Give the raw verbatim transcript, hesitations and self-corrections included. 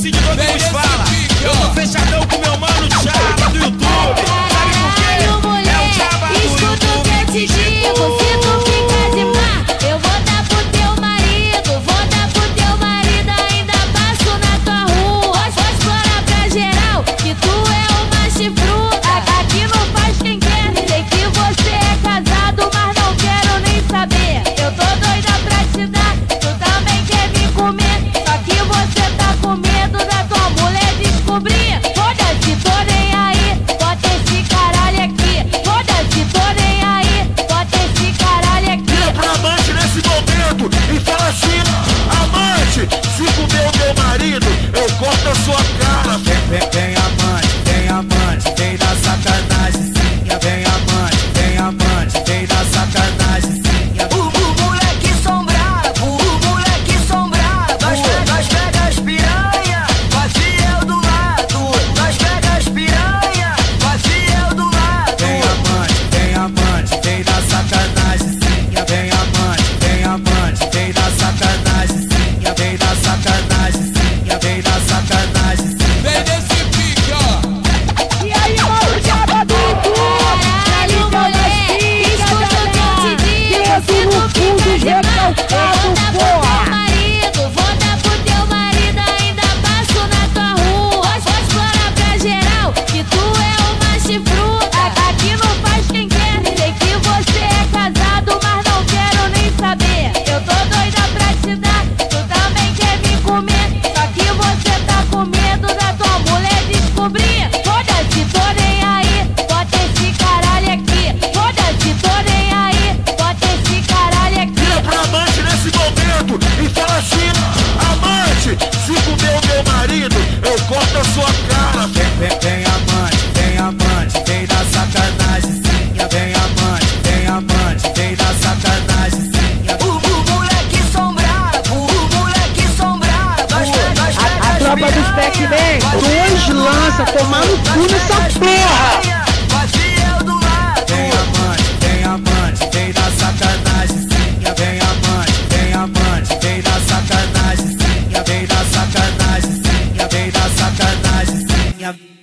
esse de novo que nos fala. Eu tô fechadão com meu mano Chapa do YouTube. Sabe por quê? É o Chapa do Escuta o que eu te digo, se tu ficar de má, eu vou dar pro teu marido, vou dar pro teu marido, ainda passo na tua rua. Vou explorar pra geral que tu é uma chifruda. Aqui não faz quem quer, sei que você é casado, mas não quero nem saber. Eu tô doida pra te dar, tu também quer me comer, só que você tá com medo da tua mulher descobrir. Foda-se, tô nem aí, bota esse caralho aqui. Foda-se, tô nem aí, bota esse caralho aqui. Vira pra amante nesse momento e fala assim: amante, se comer o meu marido, eu corto a sua cara. Vem, vem, vem amante, vem amante, vem da sacanagemzinha. Vem amante, vem amante, vem da sacanagemzinha. O, o moleque sombrado, o moleque sombrado. Nós pega, nós pega as piranha, com a fiel do lado. Nós pega as piranha, com a fiel do lado. Vem amante, vem amante, vem da sacanagemzinha. Vem amante, vem amante, vem da sacanagemzinha. Vem da sacanagemzinha, vem da sacanagemzinha. Vem desse pique, ó. E aí, mano, Chapa do YouTube. Caralho, mulher, escuta o que eu te digo, se tu ficar de má, eu vou dar pro teu marido, vou dar pro teu marido, ainda passo na tua rua. Vou explorar pra geral que tu é uma chifruda. Aqui não faz quem quer, sei que você é casado, mas não quero nem saber. Eu tô doida pra te dar, tu também quer me comer, só que você tá com medo da tua mulher descobrir. Foda-se, tô nem aí, bota esse caralho aqui. Foda-se, tô nem aí, bota esse caralho aqui. Vira pra amante nesse momento e fala assim: amante, se comer o meu marido, eu corto a sua cara. Vem, vem, vem amante, vem amante, vem da sacanagemzinha. Vem amante, vem amante, vem da sacanagemzinha. O, o moleque sombrado, o moleque sombrado. Nós pega, nós pega A as tropa dos piranha, Pac-Man, com a dois fiel do lança, lado. tomar no cu Nós nessa pega as porra. piranha, com a fiel do lado. Vem amante, vem amante, vem da sacanagemzinha. Vem amante, vem amante, vem da sacanagemzinha. Vem da sacanagemzinha, vem da sacanagemzinha.